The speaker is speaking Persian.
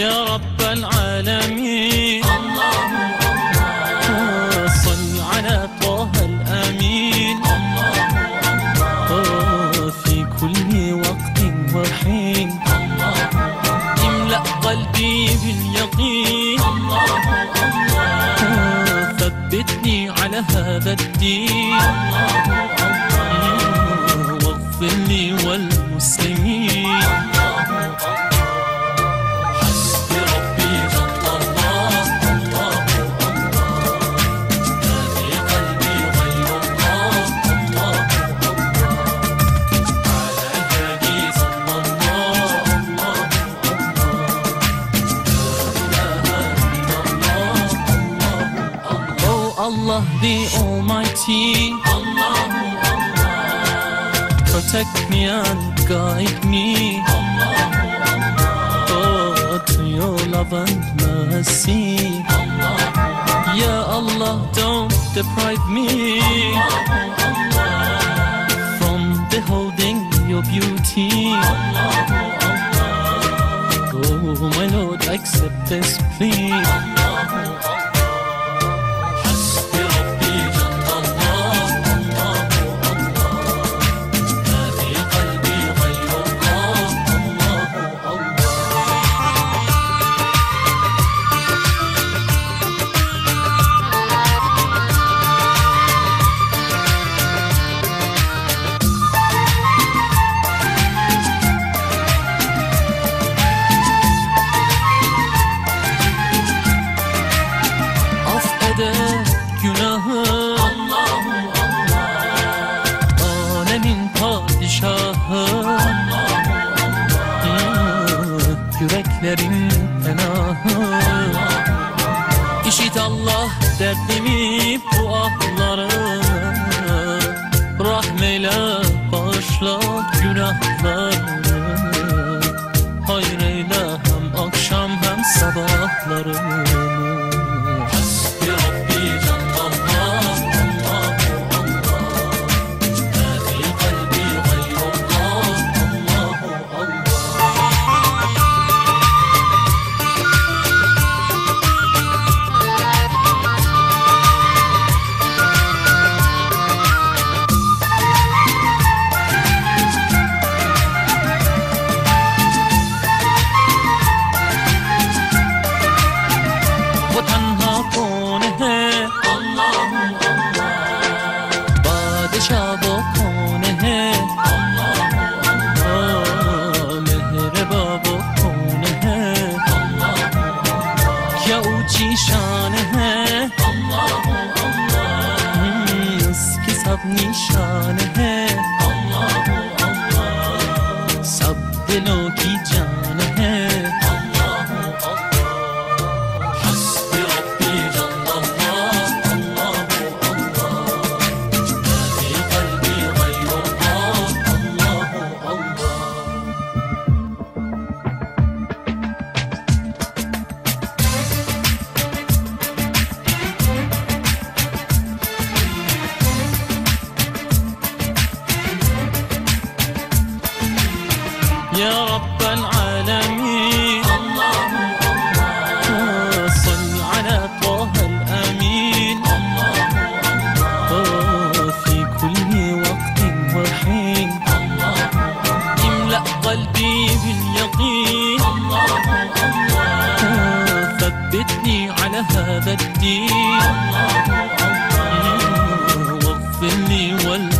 يا رب العالمين الله الله صل على طه الأمين الله الله في كل وقت وحين الله املأ قلبي باليقين الله الله ثبتني على هذا الدين واغفر لي والمسلمين حسبي ربي جل الله الله الله ما في قلبي غير الله الله الله على الهادي صلى الله الله Oh Allah the Almighty, protect me and guide me to your love and mercy. Ya Allah, don't deprive me from beholding your beauty. Oh my Lord, accept this plea. حسبي ربي جل الله الله الله ما في قلبي غير الله الله الله Günahı الله الله alemin padişahı yüreklerin penahı İşit Allah derdimi bu ahlarımı rahmeyle bağışla günahlarımı hayreyle hem akşam hem sabahlarımı حسبي ربي جل الله الله الله ما في قلبي غير الله الله الله वो तन्हा कौन है الله الله बादशाह वो कौन है मेहरबा वो कौन है क्या ऊंची शान है उसकी सब निशान है सब दिलों की जान है حسبي ربي جل الله الله الله ما في قلبي غير الله الله الله يا رب العالمين الله الله صل على طه الأمين في كل وقت وحين املأ قلبي باليقين ثبتني على هذا الدين واغفر لي